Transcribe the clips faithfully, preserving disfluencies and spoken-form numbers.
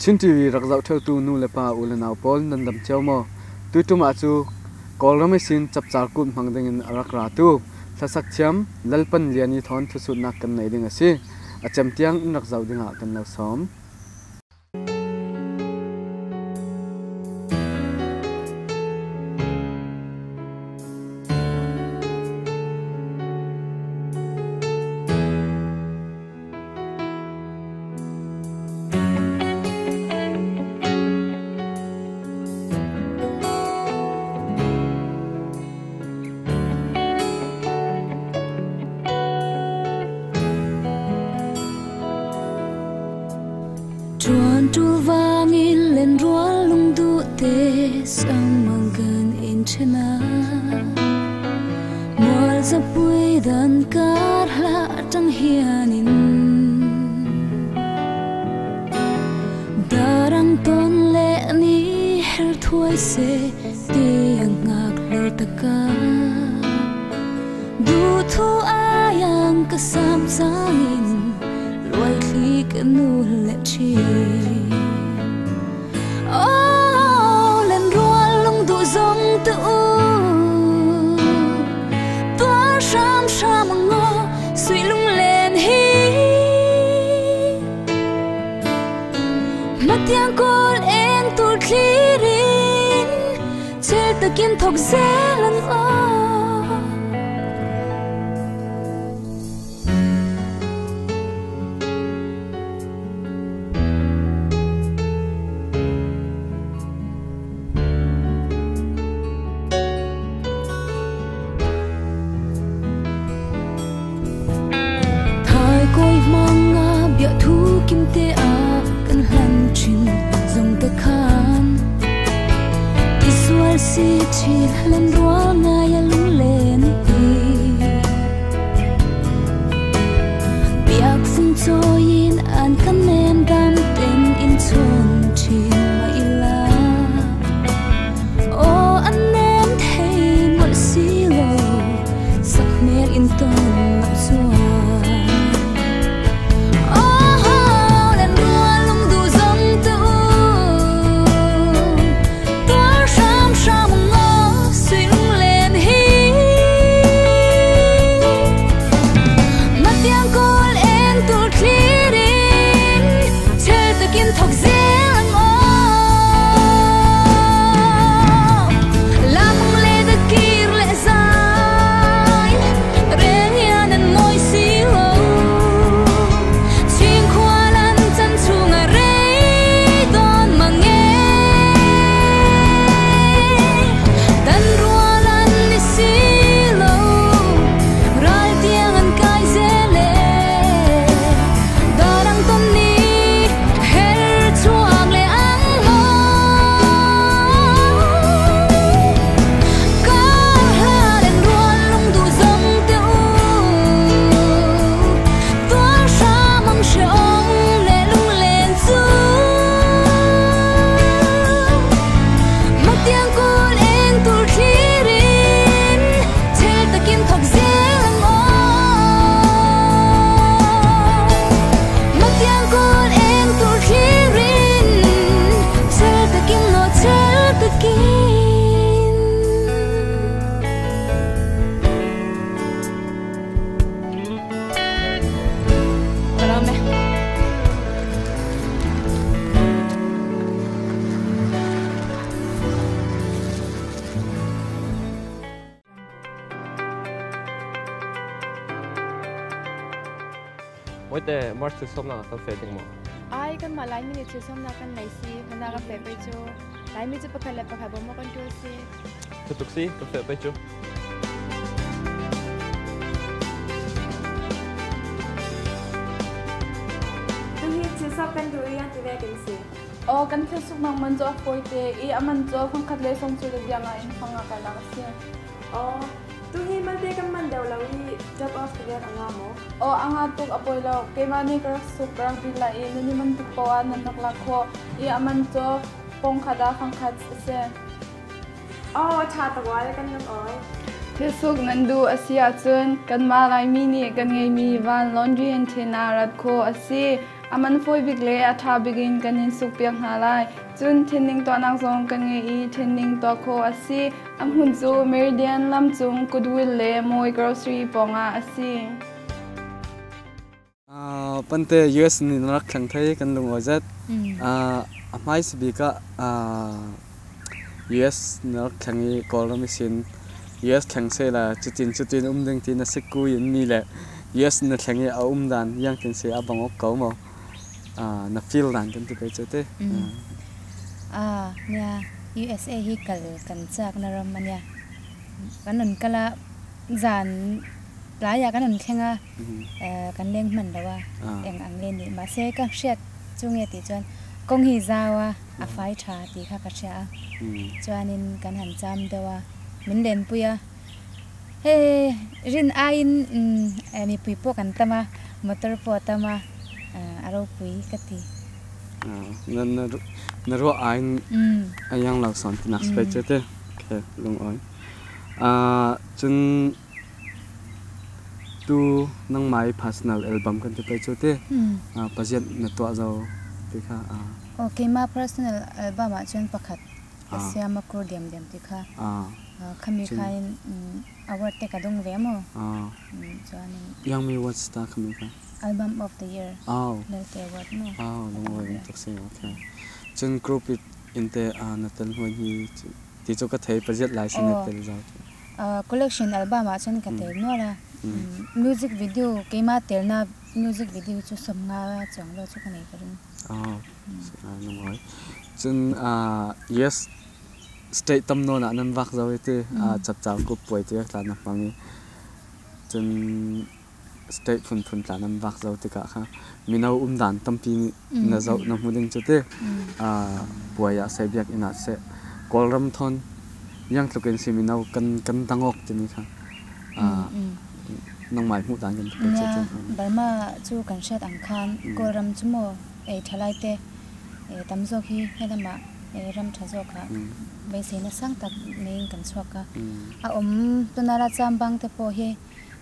Chin T V rak zau theu tu nu lepa ulenau pol nan dam chawmo tu tu ma chu kolrame sin chap char kun mangdeng in arakra tu thasak cham lalpan liani thon thu su nak kan nei ding ase acham tiang nak zau dinga kan lo som Chuan tu vangin len rual lung du te sang mangan in chena Mual zapui dan kar la tang hianin Darang ton le ni her thuai se ti angak ler taka Du thu ayang kasam sangin Luai li kanu le chi Oh lên rual lung du zong tu Tua sham sham ngo suy lung lên hi Mất tiếng call em tu klirin Chel ta kin thok ze lan o Kim te a kan hlan chin zong ta khan Isual si chi hlan rual nga ya lung len hi Biak fung cho yin an kan nem dam ten in chon chin ma ila O an nem thei mol si lo sak mer in ton lam suwa Ôi tệ, mất sự sống nào cà phê tiếng mò. Ai kan mà lái mình sự sống nào kan này si, kan nào cà phê bây giờ, lái mình chỉ bắt khai lại bắt khai bông mà kan chơi si. Tôi tục si, cà phê bây giờ. Tôi hi sự sống kan đuôi anh tụi cái si. Oh kan phải sống mang mình cho phơi tê, ý anh mình cho phong khát lấy sống chơi được giang anh phong ngạc cái nào si. Oh. Tu hi man te kan man daw lawi job off kaya anga mo. O ang atuk apoy law kay mani ka super bila e ni man tukawan nan naklakho i aman to pong khada phang khat se. Oh cha ta wa kan nam oi. Thesuk nandu asia chun kan ma lai mi ni kan ngei mi van laundry and thena rat kho asi aman foi big le atha begin kan in suk piang halai chun thinning to nang zong kan nge i thinning to kho asi am hun chu meridian lam chung goodwill le moi grocery ponga asi à Pantei u ét ni nak thang thai kan lung ozat à mai sibi ka à u ét nak thangi call machine u ét thang se la chutin chutin um ding tin na sikku in mi le u ét na thangi a um dan yang tin se abangok ko mo à na feel dan kan ti pe chote à nya u ét a hi kal kan chak na ram mania kan nun kala zan lá ya kan nun khenga kan leng man dawa eng ang len ni ma se ka shet chunge ti chon kong hi zawa a fai tha ti kha ka cha chuanin kan han cham dawa min len puya he rin ain mi pui po kan tama motor po tama aro pui ka ti na na na ro ain ayang lau son tin as pe chote ke lung oi à chun tu nang mai personal album kan te pe chote a pajet na to zo ti kha a okay ma personal album a chon pakhat asia ma kur dem dem ti kha a khami khain award te ka dong ve mo a chon yang mi what star khami kha album of the year aw lelte award no aw lung oi tak se okay chun group it in te a na tel ho hi ti cho ka thei pajet lai sin na tel zo collection album a chon ka te no la music video kema telna music video chu somnga chong lo chu kanai karin oh no moi chun a yes state tam no na nan wak zo te a chap chap ko poi te la na pangi chun state phun phun la nan wak zo te ka kha minau um dan tampi na zo na muding chu te a poi ya sai biak ina se kolram thon yang tluken si minau kan kan tangok te ni kha a nang mai mu dan kan pe che che Burma chu kan shat ang khan ko ram chumo e thalai te e tamzo khi helama e ram thazo kha be se na sang tak nei kan chhuaka a om tunara chambang te po he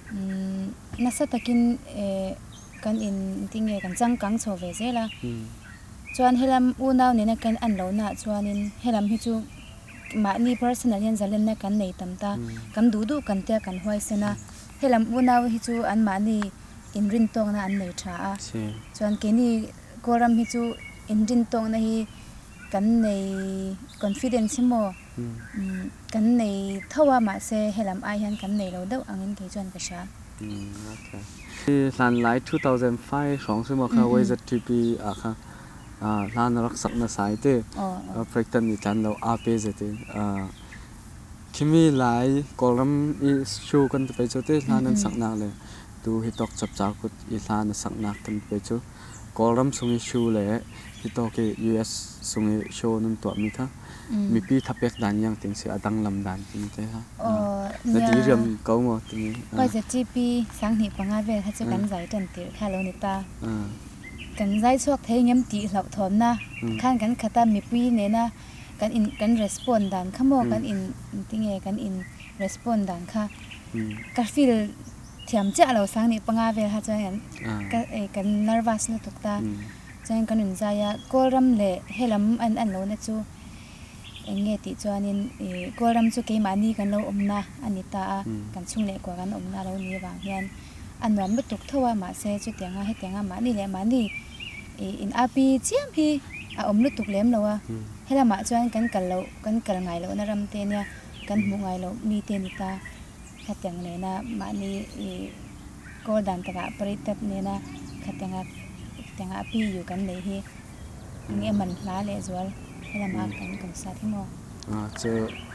na sa takin e kan in tinge kan chang kang cho ve zela chuan helam u naw ne na kan an lo na chuanin helam hi chu ma ni personal yan zalen na kan nei tamta kam du du kan te kan hoi sena helam unaw hi chu an mani in rin tong na an nei tha a chuan ke ni koram hi chu in rin tong na hi kan nei confidence mo kan nei thawa ma se helam ai han kan nei lo deuh angin ke chuan ka sha okay san lai two thousand five song se mo kha wai za tp a kha a lan rak sak na sai te a practice ni tan lo a pe ze te a kimi lai kolam i show kan pe chote lanan sakna le tu hitok chap chap kut i lan sakna kan pe chu kolam sungi show le hitok ke u ét sungi show nun to mi tha mi pi thapek dan yang ting se adang lam dan tin te ha na di ram ko mo tin ko je tp sang ni panga ve ha chu kan zai tan tir hello ni ta kan zai chok thei ngem ti hlok thom na khan kan khata mi pi ne na kan in kan respond dan khamo kan in tinge kan in respond dan kha ka feel thiam cha lo sang ni panga ve ha chuan ka e kan nervous na tukta chuan kan in zaya koram le helam an an lo na chu enge ti chuanin e koram chu ke mani kan lo omna anita a kan chung le ko kan omna lo ni wa hian an ram bu tuk thowa ma se chu tenga he tenga mani le mani e in api chiam hi a om lu tuk lem lo wa hela ma chuan kan kal lo kan kal ngai lo na ram te nia kan mu ngai lo mi te ni ta khatyang ne na ma ni ko dan ta ga paritat ne na khatyanga khatyanga pi yu kan nei hi nge man la le zwal hela ma kan kan sa thi mo a che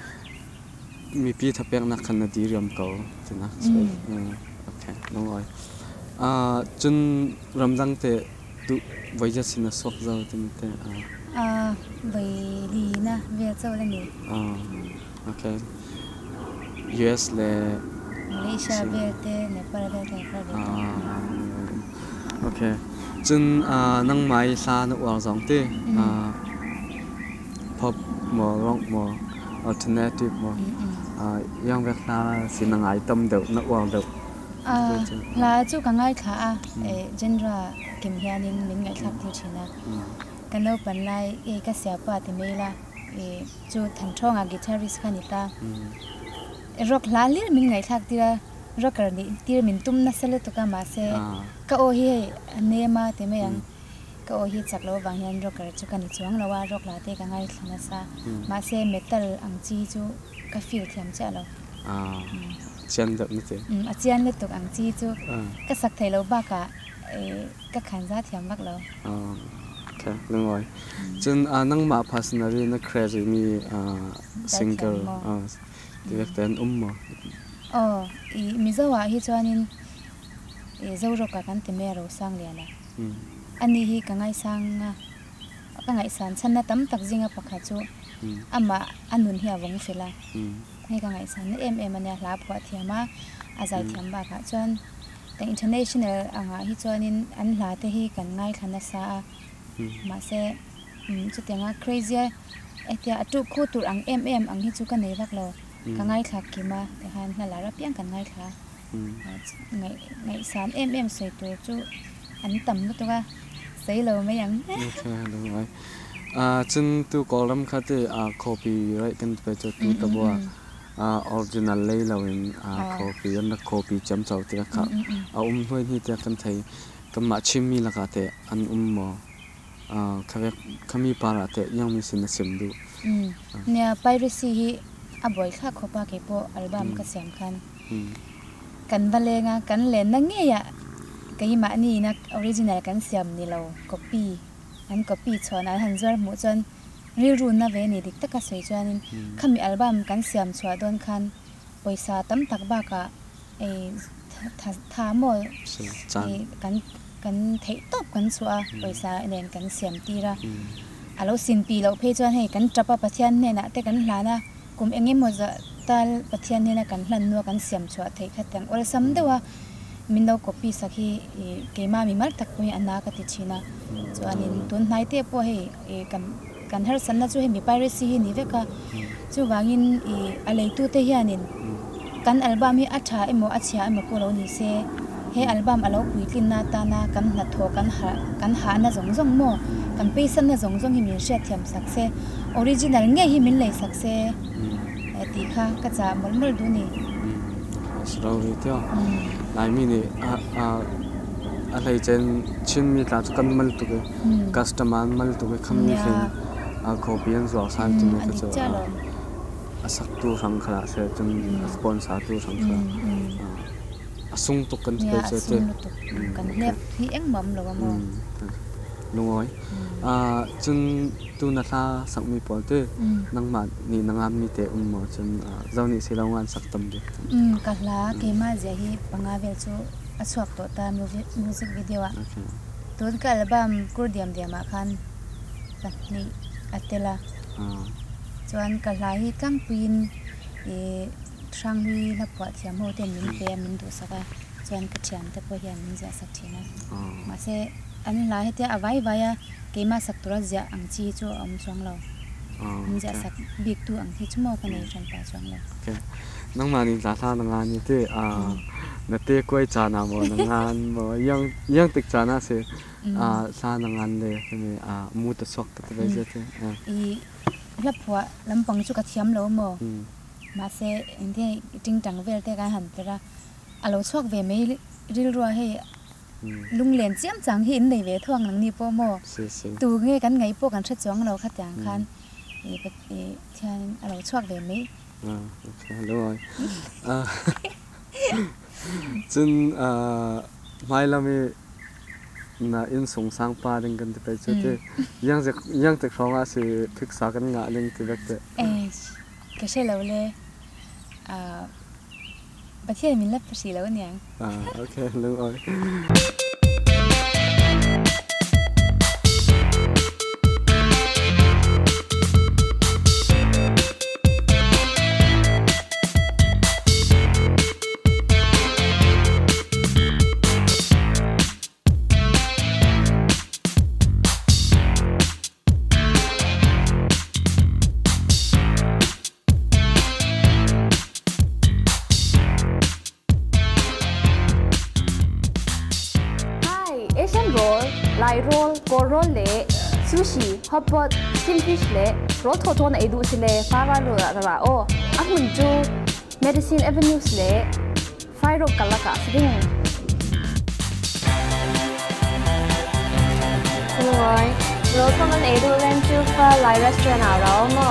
mi pi thapek na khan na di ram ko tina okay no oi a chun ramjang te tu vaija sina sok zo tin te a a vai li na ve chaw le ni a okay u ét le Malaysia ve te Nepal ve te kha ve okay chun a nang mai sa na wang zong te a pop mo rock mo alternative mo a yang ve kha sinangai tam deuh na wang deuh a la chu ka ngai kha a e genre kim hianin min ngai thak thil thina kano panlai e ka sia pa ti mela e chu than thonga guitarist khanita rock la lir min ngai thak tira rocker ni tir min tum na sele to ka ma se ka o hi ne ma te me yang ka o hi chaklo wang hian rocker chu kan chuang lawa rock la te ka ngai thana sa ma se metal ang chi chu ka feel thiam cha lo à chen dập như thế a chian le tok ang chi chu ka sak thai lo ba ka e ka khan za thiam bak lo à ok đúng rồi chân à năng mà personally nó crazy mi à singer à director um mà oh i mi zawa hi chuanin e zo ro ka kan te me ro sang le na ani hi ka ngai sang nga ka ngai san chan na tam tak jinga pakha chu ama anun hi awang fela he ka ngai san em em ania hla phwa thiama azai thiam ba ka chon the international anga hi chuanin an hla te hi kan ngai thana sa ma se chu tenga crazy etia atu khu tur ang em em ang hi chu ka nei bak lo ka ngai thak ki ma te han na la ra piang kan ngai thla ngai ngai san em em sei tu chu an tam na to ga sei lo me yang ok đúng rồi à chân tu column khá thì à copyright kan pe cho tu tabo à original lấy là mình à copy anh là copy chấm chậu thì cả à um hơi như thế kan thấy kan mà chim mi là cả thế anh um mà à khá khá mi para thế yang mi xin sim du nè piracy hi a boy kha khopa ke po album ka siam khan kan valenga kan len na nge ya kai ma ni na original kan siam ni lo copy an copy chon an hanzar mu chon ri ru na ve ni dik taka sei chuanin khami album kan siam chwa don khan poisa tam tak ba ka e tha mo e kan kan thei top kan chwa poisa nen kan siam tira alo sin pi lo phe chuan he kan trapa pathian ne na te kan hlana kum enge mo za tal pathian ne na kan hlan no kan siam chwa thei khatang ol sam dewa min do copy sakhi ke ma mi mal tak poi ana ka ti china chuanin tun nai te po he e kan kan har san na chu he mi piracy hi ni ve ka chu wangin e alei tu te hianin kan album hi atha emo achia emo ko lo ni se he album alo puitlin na ta na kan na tho kan ha kan ha na zong zong mo kan pe san na zong zong hi min sha thiam sak se original nge hi min lei sak se ti kha ka cha mol mol du ni slowly theo lại mi ni a a a lai chen chin mi ta kan mal tu ke customer mal tu ke kham ni khen a copy an zo san tu ke cho a sak tu rang khala se chun sponsor tu rang khala a sung tu kan pe che te kan lep hi eng mom lo mo đúng rồi à chun tu na tha sak mi pol te nang ma ni nangam mi te um mo chun zau ni silongan sak tam de um ka la ke ma je hi panga vel chu a chuak to ta music video a ton ka album kur diam diam a khan ka ni atela chuan ka la hi tang pin e thang wi na pa thiam ho ten min pe min du saka chuan ka thiam te po hian min ja sak thina ma se an la he te avai vaya ke ma sak tura ja ang chi chu om chong lo min ja sak big tu ang thi chmo ka nei tran pa chong lo okay nang ma ni za tha nang an ni te a na te koi cha na mo nang an mo yang yang tik cha na se a sa nang an le ni a mu ta sok ta ve je te i la phwa lam pang chu ka thiam lo mo ma se inde ting tang vel te ka han tera alo chok ve me ril ro he lung len chiam chang hin nei ve thong nang ni po mo tu nge kan ngai po kan thach chong lo kha tang khan e e thian alo chok ve me à ok đúng rồi à chân à mai là mi na in sung sang pa ding kan te che te yang je yang te khong a se thik sa kan nga ling te vek te e ka she lo le a ba thia min la pasi lo niang à ok đúng rồi lai roll ko roll le sushi hotpot tin fish le ro tho tho na edu sile fara ro ra o ahun ju medicine avenues le fairo kalaka sing rồi rồi con anh edu lên chu fa lai restaurant nào đó mà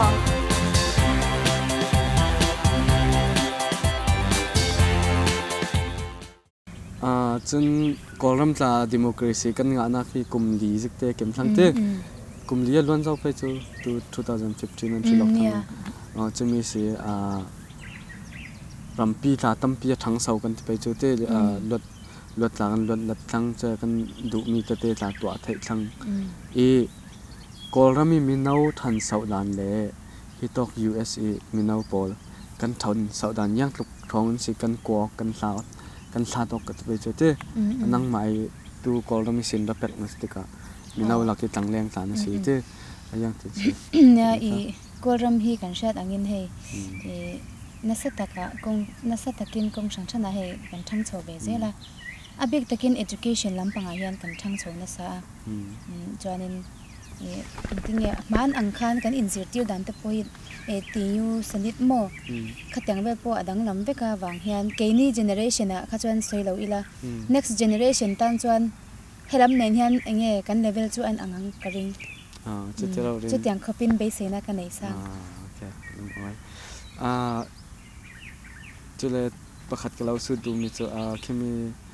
à chân column là democracy kan ngã na khi cùng lý dịch tế kiểm thăng tế cùng lý luôn sau phải cho từ twenty fifteen năm chỉ lọc thăng à chân mi sẽ à làm pi là tâm pi thăng sau kan phải cho tế à luật luật là luật luật thăng cho kan đủ mi tế là tọa thấy thăng e column mi nâu thành sau đàn lệ khi talk u s a mi nâu pol kan thon sau đàn nhang lục thong si kan qua kan sao kan sa tok kat be chote nang mai tu kol mi sin rapek nastika minau laki tangleng tan si te ayang te ya i koram hi kan shat angin he e nasataka kong nasatakin kong sangchana he kan thang cho be zela abik takin education lampanga hian kan thang cho na sa joanin e tinge man angkhan kan inzir tiu dan te point e tiu sanit mo khatyang be po adang lam be ka wang hian keini generation a khachuan soilo ila next generation tan chuan helam nen hian enge kan level chu an angang karing a chitero rin chitiang khopin be sena ka nei sa okay oi a chule pakhat kalau su du mi chu a khimi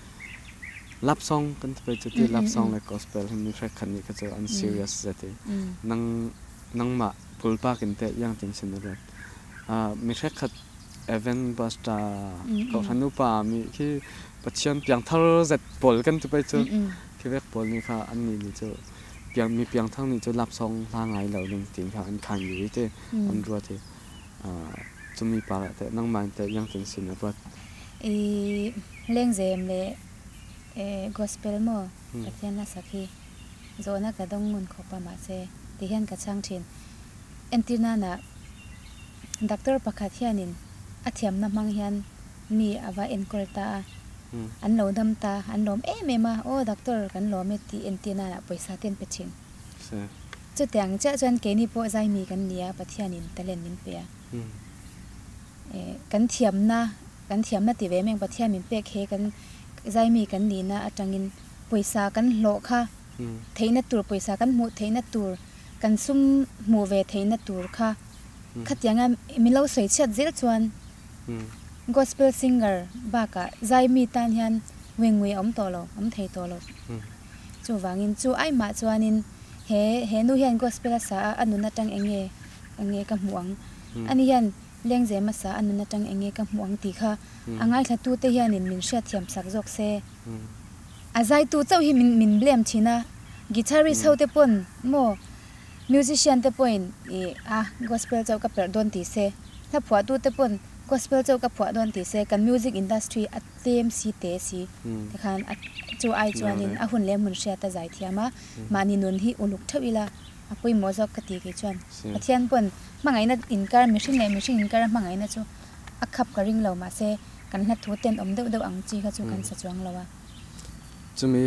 lap song kan pe chute lap song like gospel mi track khan ni ka chu an serious zate nang nang ma pulpa kin te yang tin sin ro a mi track khat event basta ko thanu pa mi ki pachian piang thar zat pol kan tu pe chu ki vek pol ni kha an ni ni chu piang mi piang thang ni chu lap song la ngai lo ning tin kha an khan yu te an ro te a chumi pa te nang man te yang tin sin ro e leng zem le e gospel mo pathian na sakhi zona ka dong mun khopa ma se ti hian ka chang thin entina na doctor pakhat hianin athiam na mang hian mi awa enkolta an lo dam ta an lom e me ma o doctor kan lo me ti entina na paisa ten pe chin se chu tiang cha chan ke ni po zai mi kan nia pathianin talen nin pe e kan thiam na kan thiam na ti ve meng pathianin pe khe kan zai mi kan ni na atangin paisa kan lo kha theina tur paisa kan mu theina tur kan sum mu ve theina tur kha khatyanga milo soi chat zil chuan gospel singer ba ka zai mi tan hian wengwe om to lo om thei to lo chu wangin chu ai ma chuanin he he nu hian gospel sa anuna tang enge enge ka muang ani hian lengje ma sa anuna tang enge ka muang ti kha angai thla tu te hian in min sha thiam sak jok se azai tu chau hi min min blem thina guitarist ho te pon mo musician te point e a gospel chau ka per don ti se tha phwa tu te pon gospel chau ka phwa don ti se kan music industry at tem si te si te khan chu ai chuanin a hun le mun sha ta zai thiama mani nun hi uluk thawila apoi mo jok ka ti ke chuan athian pon mangai na inkar machine le machine inkar mangai na chu akhap ka ring lo ma se kan na thu ten om deuh deuh ang chi kha chu kan sa chuang lawa chumi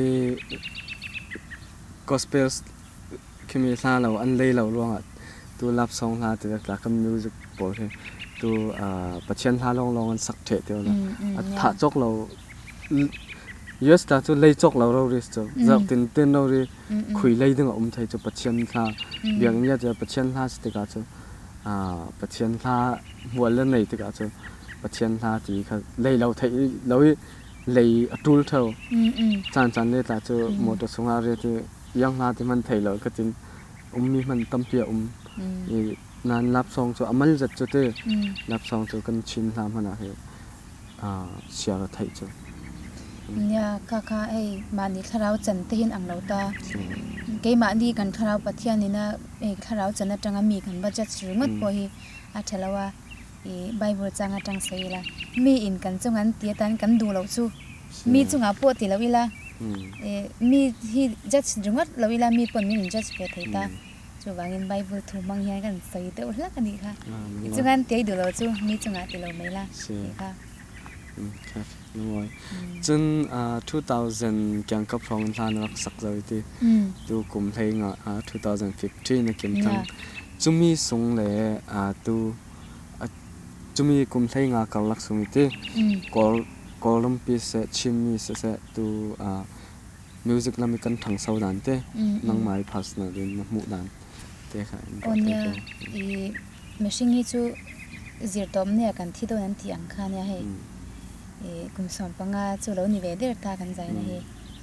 gospel kimi sa lo an lei lo luang tu lap song ha te la kam music pol he tu a pachian ha long long an sak the te la a tha chok lo yes ta chu lei chok lo ro ri chu zak tin tin no ri khui lei ding om thai chu pachian tha biang nya cha pachian ha ste ka chu a pachian tha mual la nei te ka chu pachian tha ti kha lei lo thai lo lei atul thau chan chan le ta chu mo to sunga re ti yang ha ti man thai lo ka tin um mi man tam pia um i nan lap song chu amal jat chu te lap song chu kan chin lam hana he a sia ra thai chu nya ka ka ei mani tharau chan te hin ang lo ta ke ma ni kan tharau pathian ni na e tharau chan na tanga mi kan ba jat ringot po hi a thalawa e bible changa tang seila mi in kan chungan ti tan kan du lo chu mi chunga po ti lo ila e mi hi jat ringot lo ila mi pon min jat pe theita chu wangin bible thu mang hian kan sei te hla kan ni kha chungan te du lo chu mi chunga ti lo mela kha đúng rồi chân two thousand kyang cấp phong lan rak sak rồi thì tu kum thấy ngà twenty fifteen là kiếm thằng chumi sung lệ tu chumi kum thấy ngà cầu lắc sung thì call column piece chimney se tu music làm cái thằng sau đàn thế năng mai pass na đến mũ đàn thế khai onya i machine chu zir tom ne kan thi do nan ti ang kha nya he e kum som panga chu lo ni ve der ta kan zai na he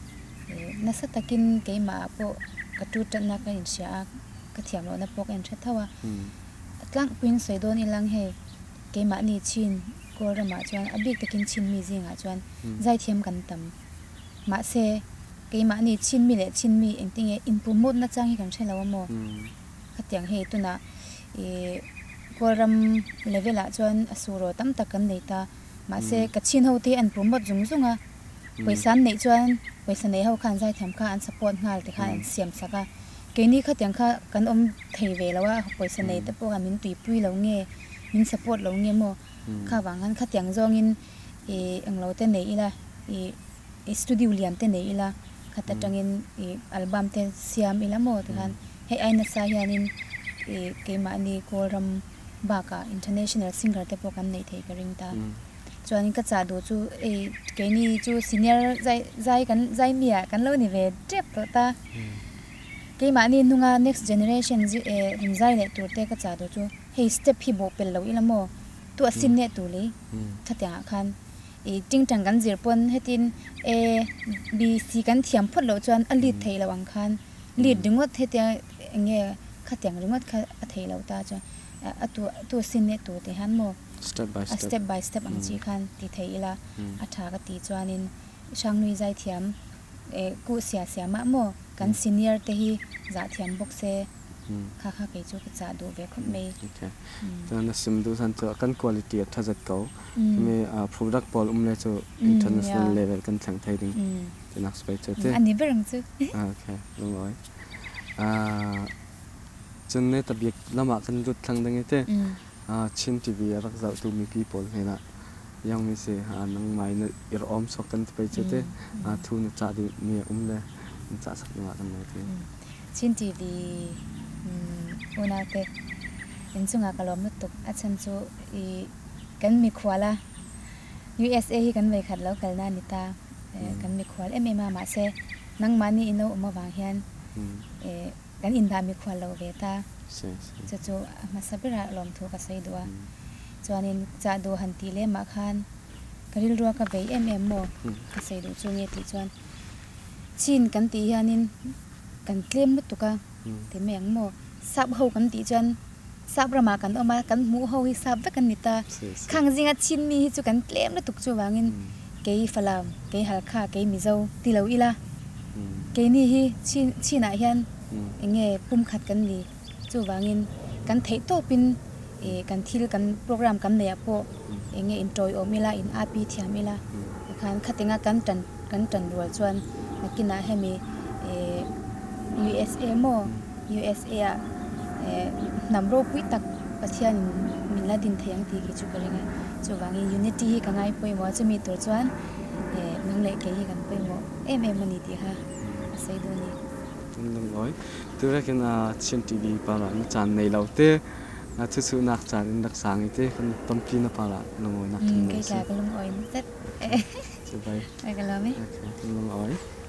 e na sa takin ke ma po ka tu tan na ka in sha ka thiam lo na pok en tha thawa tlang pin sei don ilang he ke ma ni chin ko ra ma chuan abik takin chin mi zinga chuan zai thiam kan tam ma se ke ma ni chin mi le chin mi engting e improvement na chang hi kan thela mo khatiang he tuna e koram level a chuan asuro tam takan neita ma se kachin ho te an promote jung junga paisan nei chuan paisa nei ho khan zai tham kha an support ngal te kha an siam saka ke ni khatiang kha kan om thei ve lawa paisa nei te po ga min tui pui lo nge min support lo nge mo kha wangan khatiang zong in e anglo te nei ila e studio liam te nei ila khata tangin e album te siam ila mo te khan he aina sa hianin e ke ma ni koram baka international singer te pokan nei thei ka ring ta chuan ka cha do chu e ke ni chu senior zai zai kan zai mia kan lo ni ve trep to ta ke ma ni nunga next generation ji e rim zai le tur te ka cha do chu he step hi bo pel lo ila mo tu asin ne tu le thatya khan e ting tang kan zir pon hetin a b c kan thiam phot lo chuan a lead thei lo ang khan lead dingot hetia nge khatiang ringot kha a thei lo ta cha atu tu sin ne tu te han mo step by step step by step ang chi khan ti thei ila a tha ka ti chuanin sangnui zai thiam e ku sia sia ma mo kan senior te hi za thiam bok se kha kha ke chu ka cha do ve khop me okay tan sim du san chu kan quality a thajat ko me product pol umle chu international level kan thang thai ding the next page te ani berang chu okay đúng rồi à chân này tập việc làm mà cần rút thằng đang nghe thế à trên ti vi rak zau tu mi people hay là yang mi se à nang mai na ir om sok kan pe che te à thu na cha di mi um le cha sak ma kan mai thế trên ti vi ona te in chunga kalom na tuk a chan chu i kan mi khwala u s a hi kan mai khat lo kal na ni ta kan mi khwal em em ma se nang mani ino ma wang hian e kan in da mi khwal lo ve ta chu chu ma sabira lom thu ka sei duwa chuanin cha do han ti le ma khan karil ruwa ka ve em em mo ka sei du chu nge ti chuan chin kan ti hianin kan claim mu tuka ti meng mo sab ho kan ti chuan sab rama kan oma kan mu ho hi sab ta kan nita khang jinga chin mi hi chu kan claim na tuk chu wangin ke falam ke halkha ke mizo ti lo ila ke ni hi chin china hian enge pum khat kan ni chu wangin kan thei to pin e kan thil kan program kan ne apo enge enjoy omila in api thiamila khan khatinga kan tan kan tan rual chuan nakina hemi e u s a mo u s a e namro pui tak pathian minla din theyang ti ki chu karinga chu wangi unity hi kangai poi mo chumi tur chuan e nang le ke hi kan poi mo em em mani ti ha sei do ni đúng rồi từ ra cái là trên ti vi pa la nó chan nei lo te na chu chu nak chan in dak sang te kan tom pi na pa la no nak cái cái cái lum oi rất chu bai cái cái lo me đúng rồi